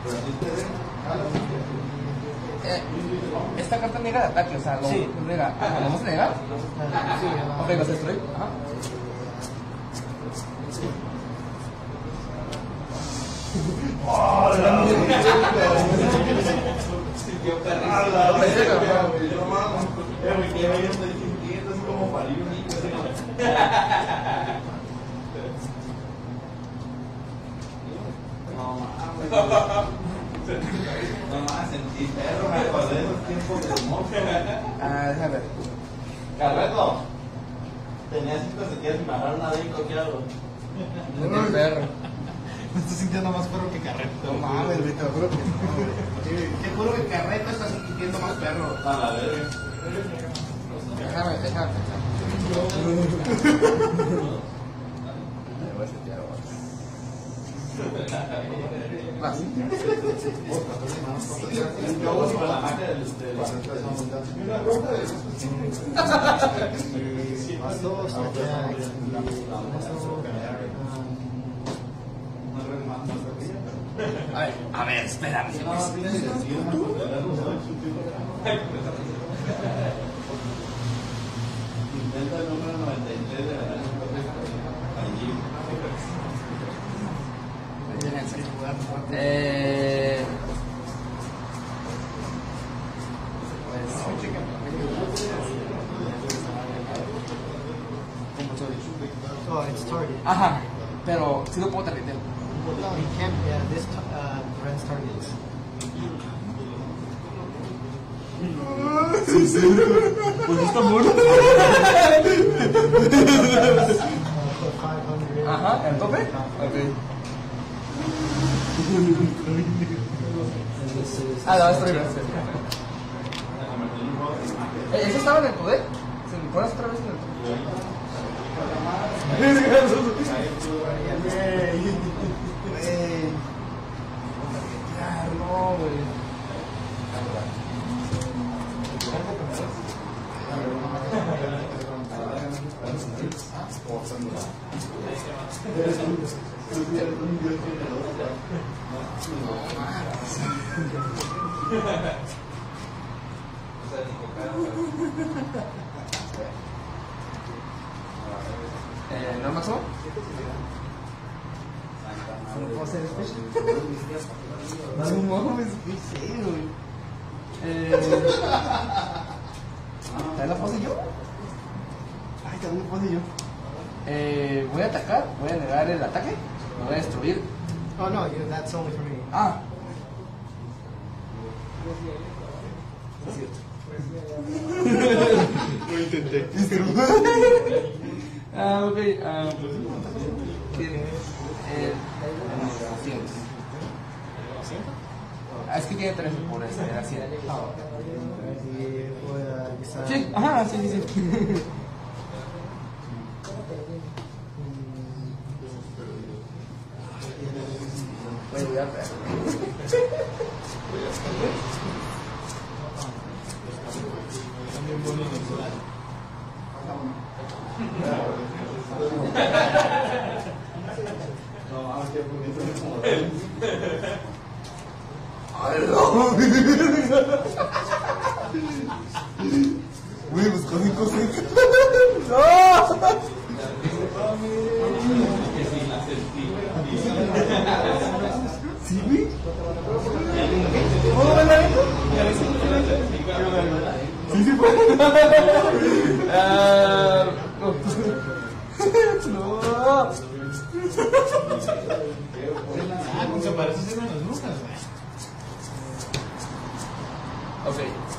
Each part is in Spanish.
Esta carta niega de ataque, o sea, lo nega. ¿Lo vamos a negar? Sí, ok, vas a destruir. Ajá. No más, sentí perro, me acordé de los tiempos de monstruo. Déjame ver. Carreto, tenía 5 sequías y me bajaron a 10 coqueado. No perro. Me estoy sintiendo más perro que Carreto. No mames, güey, te lo juro que no. Te juro que Carreto está sintiendo más perro. A la verga. Déjame. Me voy a setear ahora. Más. A ver, espérame. Intenta el número 93 de la allí. Oh, it's target. Ajá, pero si lo puedo targetear. No, you can't. Yeah, this runs targets. Pues está muerto. 500. Ajá, ¿el tope? Ok. Ah, la vas a destruir. ¿Eso estaba en el poder? ¿Se me pones otra vez en el poder? No, güey. ¿No máximo? ¿No puedo hacer special? No mames, qué feo, güey. ¿También la puse yo? Ay, también la puse yo. Voy a atacar, voy a negar el ataque, me voy a destruir. Oh no, that's only for me. Ah. Es cierto. Lo intenté. Ok. Tiene. Es que tiene 13 por ese, era 100. Sí, ajá, sí. Voy a ayudarte. Güey, pues con 5 segundos. ¡No! ¿Sí, güey? ¿Cómo va la neta? Sí, fue. No. Se parece ser unas brujas, güey. Ok.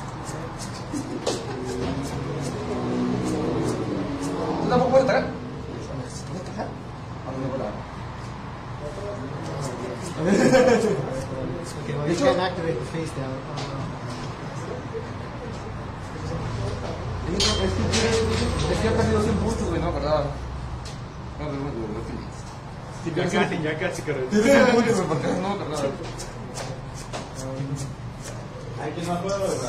¿Tú tampoco puedes atacar? ¿Puedes atacar? ¿A dónde voy Okay, well, you can't activate the face down. Es que he perdido 100 puntos, güey, no, ¿verdad? No, pero bueno, Ya casi, Carreto. Tienes 100 puntos, ¿por qué no, verdad? Hay que no puedo, ¿verdad?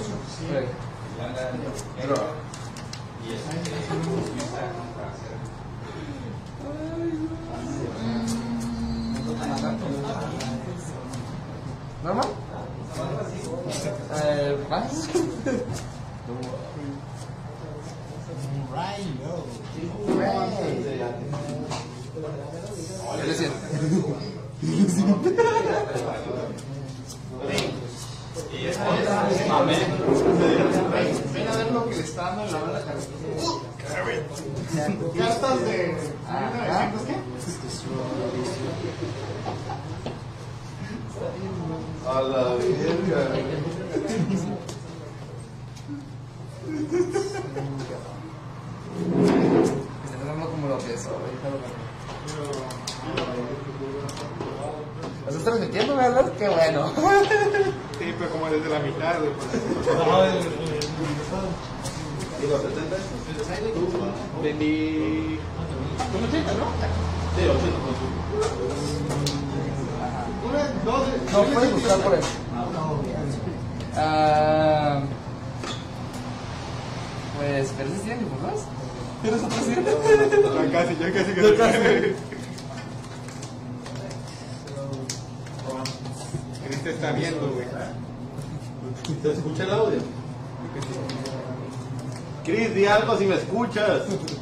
Y es más. ¿Qué le siento? Ven a ver lo que le está dando en la bala. Cartas de 1900, ¿qué? A la verga. Está pasando como lo que soy. ¿Los estás transmitiendo, verdad? Qué bueno. Sí, pero como desde la mitad, güey. ¿Y los 70? Vendí. ¿Con 80, no? Sí, 80. No, puedes buscar por él. Pues, pero si tienen dibujos. ¿Tienes otro siete? Ya casi. Este está viendo, güey. ¿Se escucha el audio? Chris, di algo si me escuchas.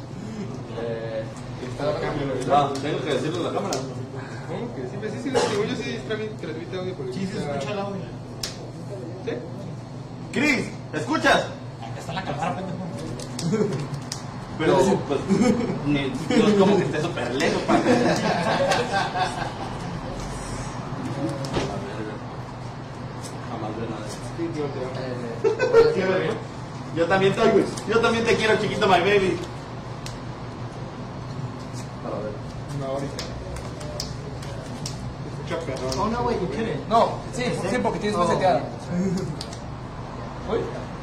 No, tengo que decirlo a la cámara. ¿Cómo que sí? Sí, yo sí transmite audio por el. Sí, se escucha el audio. ¿Sí? Chris, ¿escuchas? Acá está la cámara, pendejo. Pero, pues, no es como que esté súper lejos para que... Jamás veo nada. Yo también estoy, güey. Yo también te quiero, chiquito, my baby. Una horita. Escucha perrón. Oh, no, wait, you couldn't. No, sí, porque tienes más seteada. ¿Uy?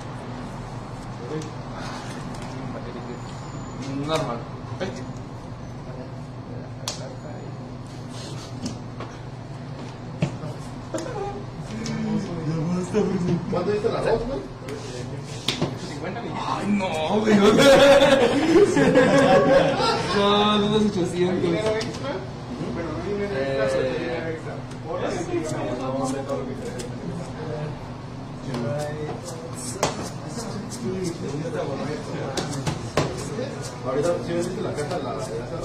Normal. ¿Cuánto dice la voz, güey? 50 millones. Ay, no, güey. No, unos 800. ¿Dinero extra? Bueno, no dinero extra, pero dinero extra. Horas y ganamos de todo lo que se Ahorita, si me dice la caja, la de hace rato.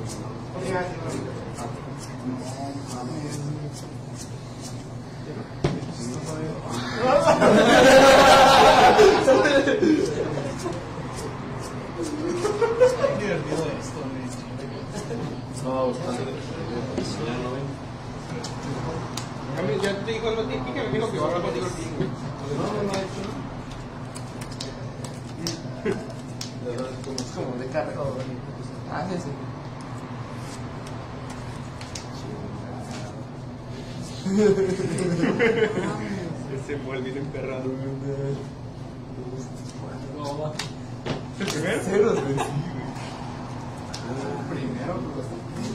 Ya te dijo algo típico, me dijo que va a hablar contigo el pingo. Es como de carga. Ah, sí, sí. Ese muelle bien emperrado. ¿El primero? Ceros, güey. Primero, pues.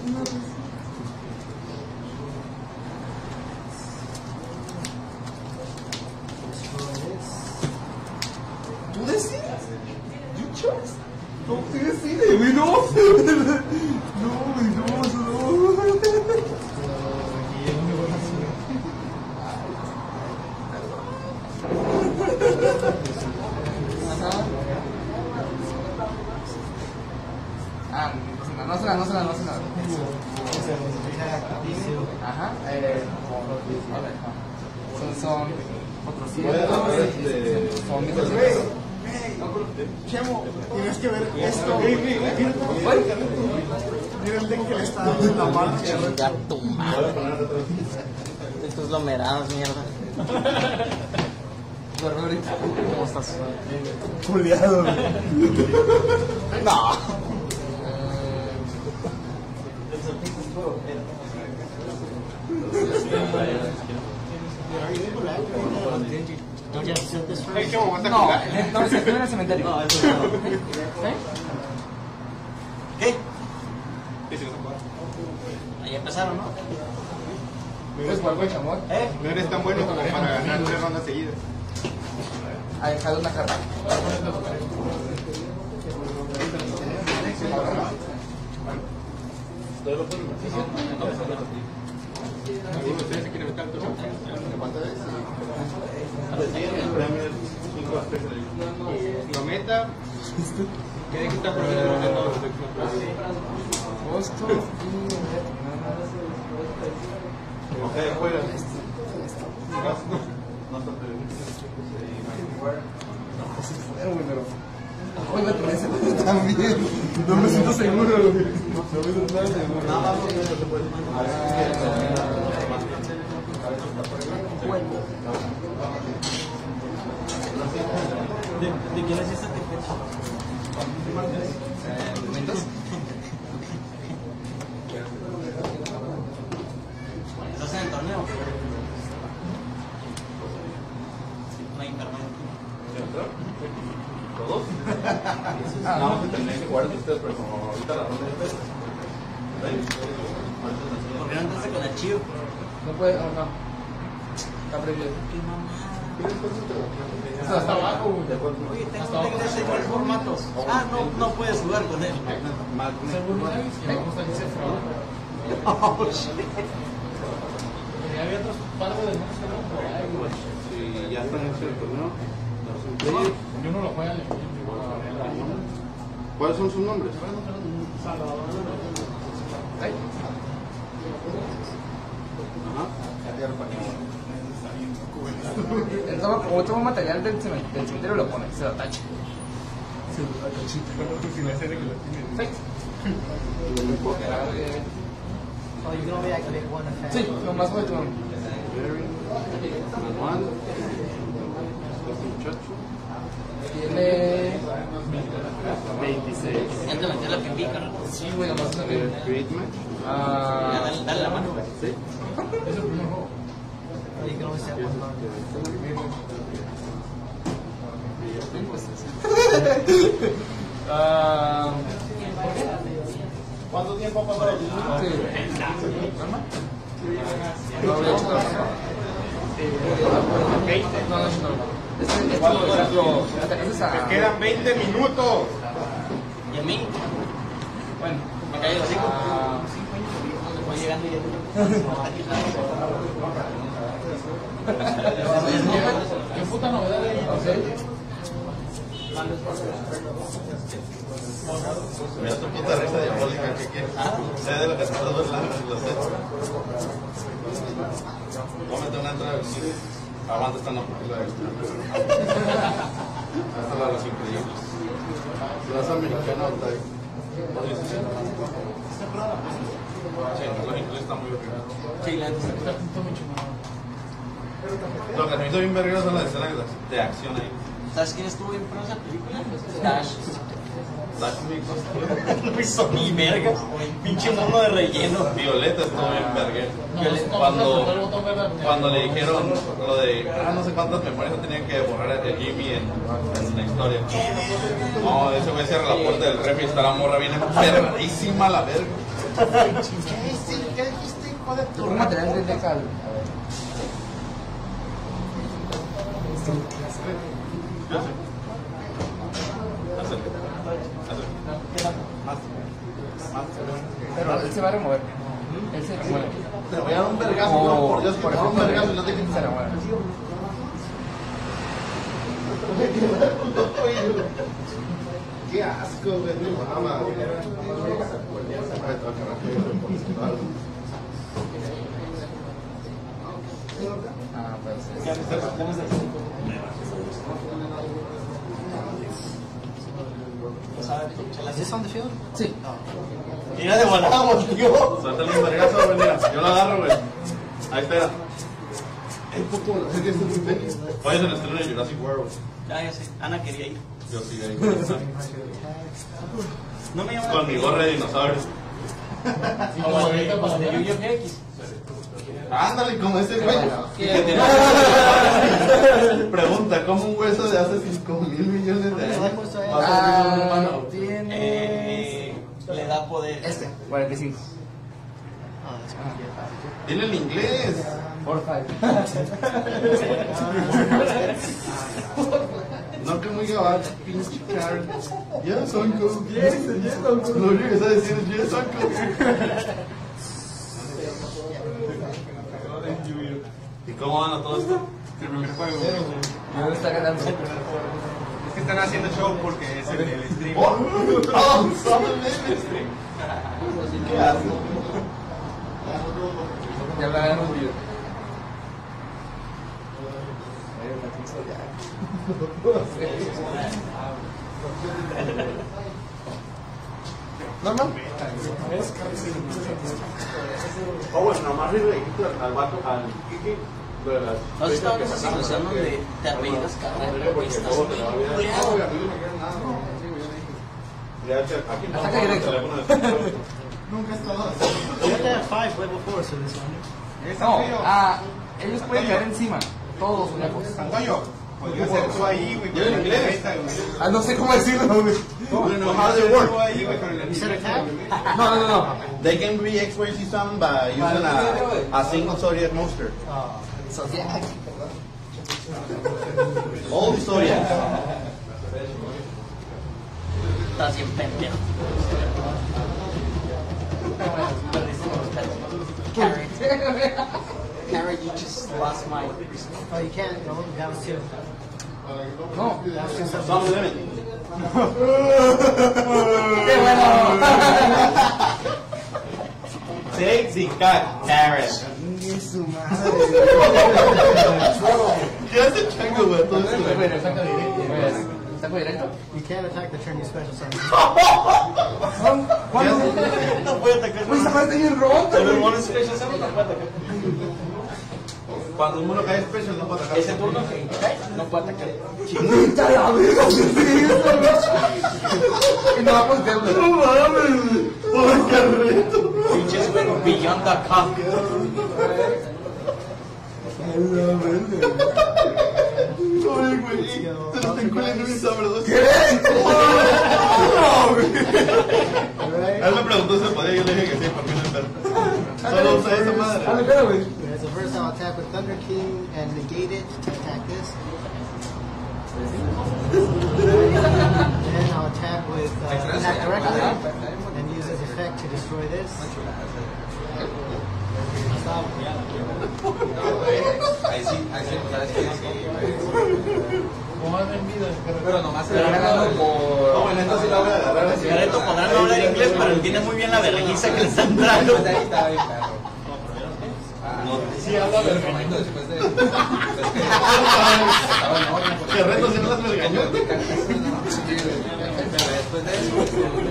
¿Tú decides? ¿You choose? No, tú decides, güey, no. No, güey, no. Ajá. No sé nada. Ajá. Son 400. Son 1300. Chemo, tienes que ver esto. Mira el deck que le está dando en la mano. Ya tu madre. Estos glomerados, mierda. ¿Cómo estás? Juliado. No. Don't you have to set this Hey, first? Chemo, aguanta No, con no, se estuvo en el cementerio. No, eso no. ¿Qué? Ahí empezaron, ¿no? ¿Puedes jugar con chamón? No eres tan bueno como para ganar 3 rondas seguidas. Ha dejado una carta. ¿Ustedes se quieren meter al torneo? El premio es 5 aspectos. Prometa. ¿Qué de qué está prometiendo? Agosto Ok, juega. No está pero hoy la tenés también. No me siento seguro, güey. No me siento nada seguro. ¿De quién es esta fecha? ¿Momentos? ¿Estás en el torneo? No hay internet. ¿Todos? No, tendrían que jugar ustedes, pero como ahorita la ronda de pesos. ¿Por qué no entraste con el chivo? No puede, no. Está prohibido. ¡Qué mamada! Hasta abajo, güey. Oye, tengo que enseñar el formato. Ah, no puedes jugar con él. Oh, shit. Había otros paros de no sé por ahí, güey. Si ya están hechos el torneo, Yo no lo juego. ¿cuáles son sus nombres? Ay. Ajá. Como toma material del cementerio lo pone, se lo tacha. Se lo tacha. Si le hace de que lo tiene. Oh, you can only activate one effect. Sí, nomás fue tu nombre. Manual. Este muchacho. Tiene 26. Ya te metí la que pica, ¿no? Sí, güey, nomás es también. Create match. Ya, dale la mano, güey. Sí. Es el primer juego. Oh, you can only set one card. ¿Cuánto tiempo ha pasado? Sí. No había hecho nada. No, no, no. Me quedan 20 minutos. ¿Y a mí? Bueno, Me caí los 5. Voy llegando y ¿qué puta novedad hay? Mira tu puta risa diabólica, ¿qué quieres? Sé de lo que se está burlando, lo sé. Voy a meter una entrada de cine. Aguanta esta no, porque es la de esta es la de los increíbles. Si vas americano, está ahí. ¿No dices sí? Sí, los increíbles están muy bien. Sí, la neta. Lo que se me hizo bien verguero son las escenas de acción ahí. ¿Sabes quién estuvo bien pro esa película? Dash. Dash Mix. No hizo ni verga. Pinche mono de relleno. Violeta estuvo bien verguero. Cuando le dijeron lo de no sé cuántas memorias tenían que borrar a Jimmy en la historia. No, ese güey cierra la puerta del ref y está la morra bien enfermadísima la verga. ¿Qué dijiste, hijo de tu Un material de decal. Pero él se va a remover. Él se remueve. Te voy a dar un vergazo, no, por Dios, por un vergazo y no te quites. Se remueve. Qué asco, güey, mi mamá. Ah, pues sí. ¿Es on the field? Sí. Mira de volamos, tío. Suéltale un vergazo, güey, mira. Yo lo agarro, güey. Ahí espera. Oye, se le estrena en Jurassic World. Ya sé. Ana quería ir. Yo sí, ahí. No me llama. Con mi gorra de dinosaurio. Como el de Yu-Gi-Oh! X. Ándale, como ese güey. Pregunta, ¿cómo un hueso de hace 5,000 millones de años va a servir un humano? Tiene. Le da poder. 45. Dile en inglés. 4-5. No que muy gabacho, pinche Karen. Yes, uncle. Yes, uncle. Lo único que sabe decir es yes, uncle. ¿Cómo van a todo esto? El primer juego. ¿Dónde está ganando? Es que están haciendo show porque es el stream. ¡Oh! ¡Son el stream! ¿Qué haces? Ya hablarán un video. ¿Normal? Bueno, nomás le dijiste al vato, al Kiki, de las... ¿No has estado en esa situación donde te apellidas Carrera y estás muy empleado? Aquí no, Ataque directo. Nunca he estado así. You only have 5 level 4 so this one. No, ellos pueden caer encima. Todos los lejos. Santoyo, podría ser tú ahí, güey. Yo en inglés. No sé cómo decirlo, güey. No, how does it work? Tú ahí, güey, con el You said attack? No. They can be X-rays some by using a single Zodiac monster. Zoodiac. All the Zodiacs. Estás bien pendejo. Carrot, you just lost my... Oh, you can't. No, that was 2. No. Some limit. ¡Qué bueno! Sexy cat carrot. ¿Qué hace chango, güey? Todo esto, güey. ¿Saco directo? You can't attack the turn you special summon. ¿Cuándo? No puede atacar. Uy, esa madre está bien rota, Pero el güey. mono special summon no puede atacar. Cuando un mono cae special no puede atacar. Ese turno que cae, no puede atacar. ¡Puta la verga! ¿Qué es eso, güey? Y no va a postear, güey. ¡No mames! ¡Por qué reto! Pinches beyond the cup. Oye, güey, te lo estoy culiando bien sabroso. ¿Qué? Él me preguntó si podía, yo le dije que sí, porque no es verdad. Solo usa esa madre. Dale, espera, güey. So first I'll attack with Thunder King and negate it to attack this. Then I'll attack with attack directly and use its effect to destroy this. Ahí sí, pero nomás se Pero le ganando No, por. bueno, esta sí la voy a agarrar así. Cigareto podrá no hablar inglés, pero entiende muy bien la vergüenza que le están dando. Ahí está bien, perro. Sí, habla del Momento después de. ¿Qué reto si no las me engañó? Después de eso.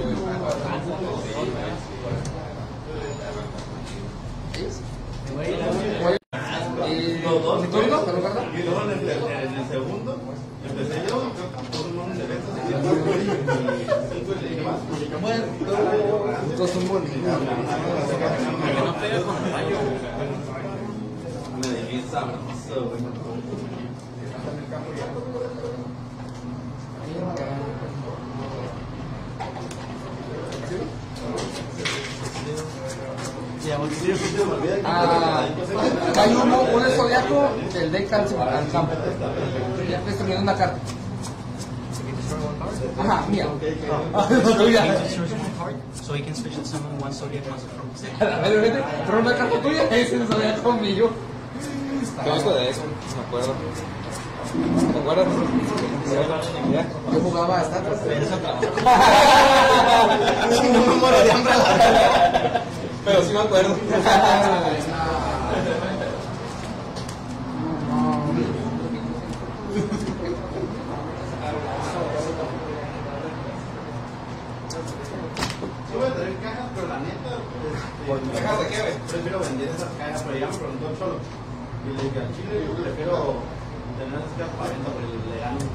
Los dos, ¿Mi turno? ¿Te lo carga? Y luego en el segundo, empecé yo, todo el mundo de eventos, y 5 y le dije, vas. Todos son bonitos. No pega con el rayo. Me dejé sabroso, güey. Hay un zodiaco del deck al campo. Ya estoy terminando una carta. Ajá, mía. Tuya. So he can special summon one Zodiac monster from his deck. Pero una carta tuya es el zodiaco mío. Conozco de eso, me acuerdo. ¿Te acuerdas? Yo jugaba a Star Wars. No me muero de hambre. Pero sí me acuerdo. Sí voy a traer cajas, pero la neta, ¿Cajas de qué, güey? prefiero vender esas cajas, pero ya me preguntó el Cholo. Y le dije, al chile yo prefiero tener esas cajas para venta, pero le dan un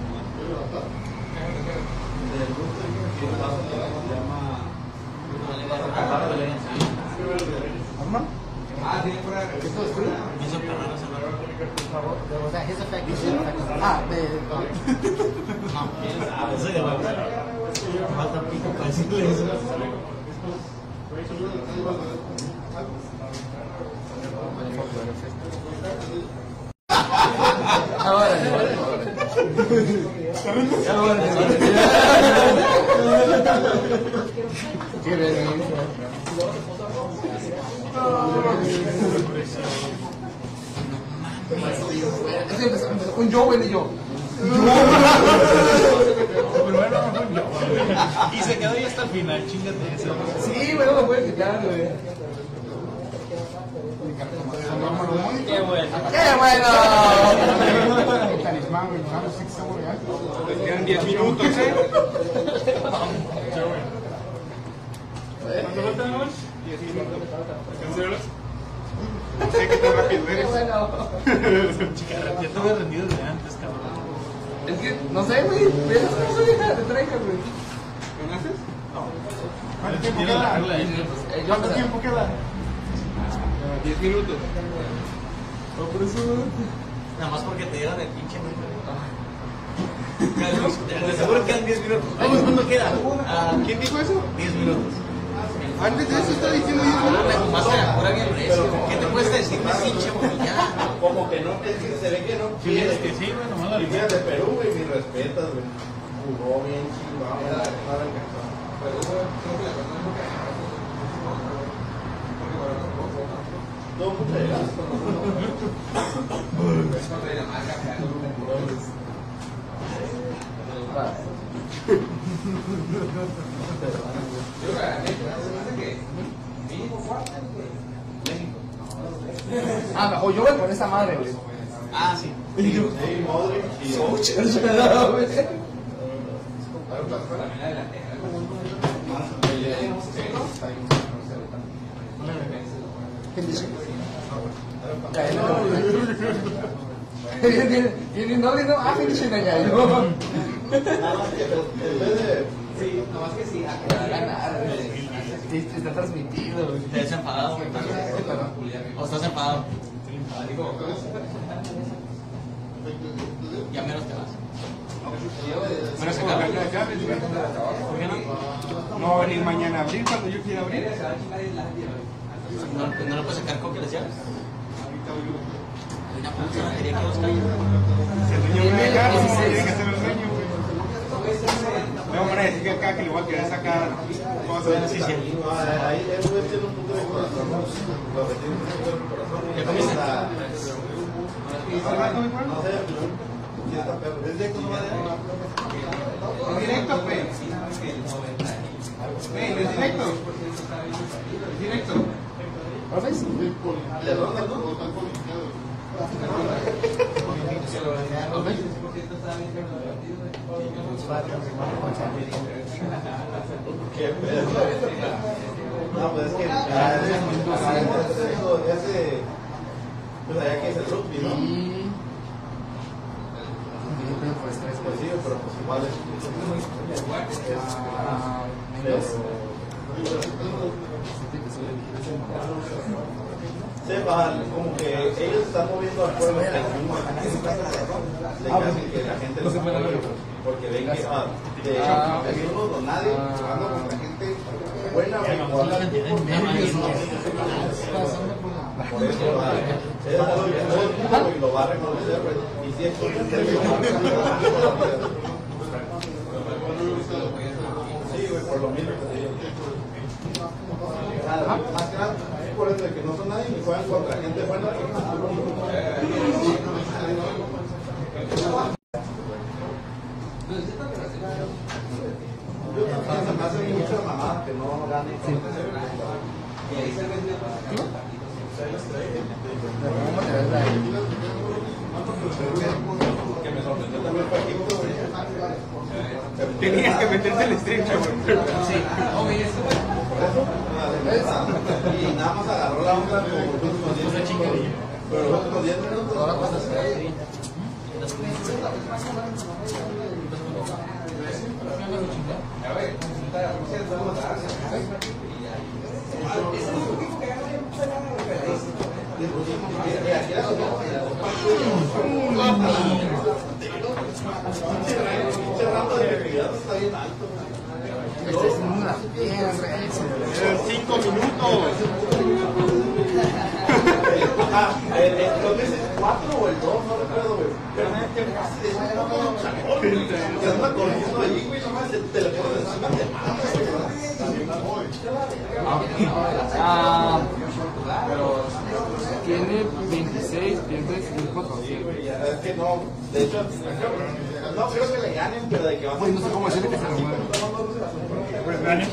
del grupo que se llama Caja de Legacy. ¿Arma? Ah, sí, fuera. ¿Esto es frío? Hizo carreras en la Was that his effect? His effect. Ah, de... Eso de la falta pico para decirle eso. Ahora, qué vergüenza. Es que empezó con Joel y yo. Y se quedó ahí hasta el final, chingate eso. Sí, güey, no lo puedes quitar, güey. Qué bueno. ¡Qué bueno! El talismán, güey, no sé qué estamos ya. Les quedan 10 minutos, ¿Cuánto faltan, Noel? 10 minutos. ¿Cancelas? No sé qué tan rápido eres. Ya te había rendido desde antes, cabrón. Es que, no sé, güey. Ves, no sé, te traigas, güey. ¿Conoces? No. ¿Cuánto tiempo queda? ¿Cuánto tiempo queda? 10 minutos. Por eso. Nada más porque te dieron el pinche número. De seguro quedan 10 minutos. Vamos, ¿cuándo queda? ¿Quién dijo eso? 10 minutos. Antes de eso estaba diciendo 10 No minutos. me tomaste la cura bien recio. ¿Qué te cuesta decirme pinche ya? Como que no, es que se ve que no quiere. que sí, güey, nomás la Y mira, de Perú, güey, mis respetas, güey. Jugó bien chingón, no le alcanzó. Todo mucho de gasto. Ah, o yo voy con esa madre, güey. Ah, sí. Sí, Modric y finishing allá, yo. nada más que en vez de... Sí, nomás que sí, a ganar, güey. Está transmitido, güey. ¿Te has enfadado, güey? ¿O estás enfadado? Ya menos te vas. Van a sacar las llaves, güey. ¿Por qué no? No va a venir mañana a abrir cuando yo quiera abrir. ¿No le puedes sacar copia de las llaves? Ahorita voy. Una puta batería que los calles. Si el dueño viene acá, no tiene que ser el dueño, güey. Me van a decir que acá que le voy a querer sacar cosas. Sí, sí. Ahí el güey tiene un punto de corazón. Lo que tiene un punto de corazón. ¿Qué comiste? No sé, si está perro. ¿Es directo no va Es directo, pues. Es directo. Es directo. ¿Profes? Le ronda, ¿no? Qué pedo. No, pues es que ese pues allá que es el rugby, ¿no? Pues sí, pero pues igual sepa, como que ellos están moviendo al pueblo que el mismo le hacen que la gente lo apoye, porque ven que de uno don nadie jugando contra gente buena, por eso es algo que todo el mundo lo va a reconocer, y si es sí, güey, por lo mismo que te digo. Nada, más que nada, por eso de que no son nadie ni juegan contra gente buena. Yo también se me hace mucha mamada que no gane. Que me sorprendió también fue Egipto, güey. Tenías que meterte el estrecho, güey. Sí. Y nada más agarró la onda como los últimos 10 minutos. Pero los últimos 10 minutos. Ahora pasa a ser. Este es una bien 5 minutos. Creo que es el 4 o el 2, no recuerdo, güey. Pero es que casi de eso se anda corriendo allí, güey, nomás se telepone encima de pero tiene 26, pierde 5%. Es que no, de hecho, no creo que le ganen, pero de que va a Pues no sé cómo decirle que se lo mueve. Pues ganes.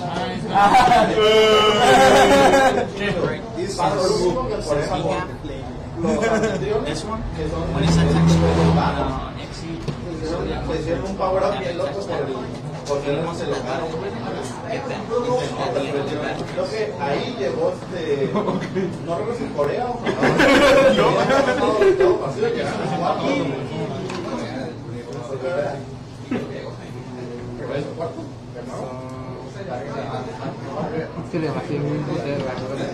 This one, when it's attached le hicieron un power up bien loco porque no se lo ganaron. Creo que ahí llegó no recuerdo si Corea o que le bajé muy putero.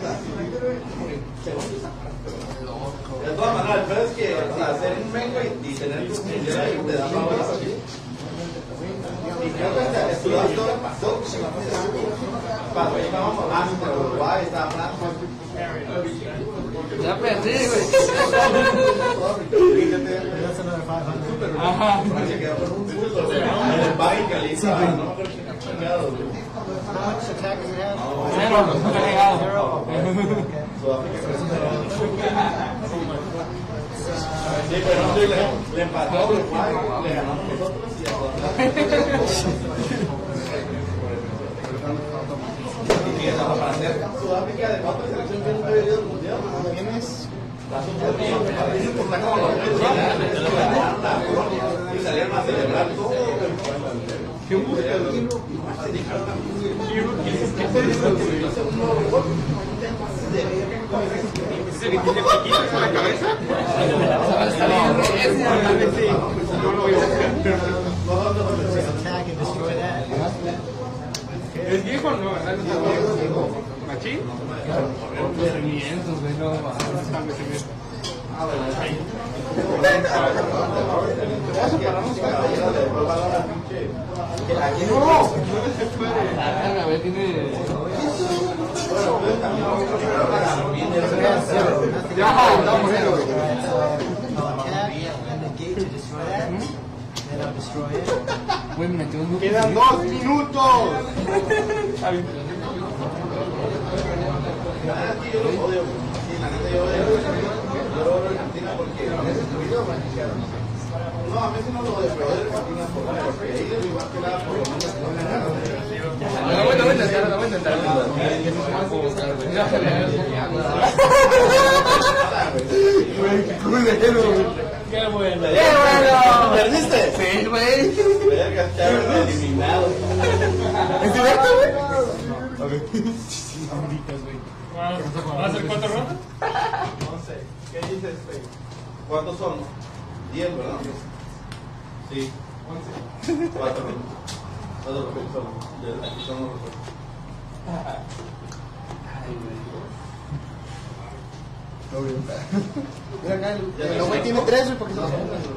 de todas maneras, el peor es que hacer un mengo y tener tu mundial ahí te da power up. Y creo que estudias todo cuando íbamos a Uruguay, estaba Francia. Ya perdí, güey. That's another 500. Ajá. Francia quedó con un punto en el baile que le hizo. No, How much attack does it have? Cero, no está pegado. Zero? Okay. Sudáfrica. Sí, pero no, le empató a Uruguay, le ganamos nosotros y a para hacer Sudáfrica de cuatro selecciones que nunca había ido al mundial. ¿Tienes? Y salieron a celebrar todo. ¿Qué busca? ¿Ese que tiene piquitos en la cabeza? Attack and destroy that. ¿Es viejo o no? ¿Verdad? ¿Machín? Movimientos, güey, no a ver, tiene. Attack and negate to destroy that. Then I'll destroy it. Güey, me metió un ¡Quedan 2 minutos! Yo lo odio. Sí, la neta yo odio Argentina porque no, a veces no lo odio, pero odio Argentina porque ellos igual que nada por lo menos no me ganan. No voy a intentar. Güey, qué culero. Qué bueno. ¿Perdiste? Sí, güey. Verga, estaban eliminados. ¿Es directo, güey? ¿Va a ser 4 rondas? 11. ¿Qué dices, ¿cuántos son? 10, ¿verdad? Sí. 11. 4. Todos los que son. Aquí son los otros. Mira acá, el güey tiene 3, porque se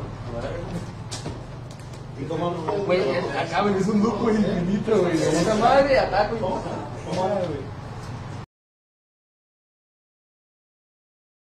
¿Y cómo? Güey, acá, güey, es un loop, güey, infinito, güey. Esa madre, ataco y... ¿Cómo?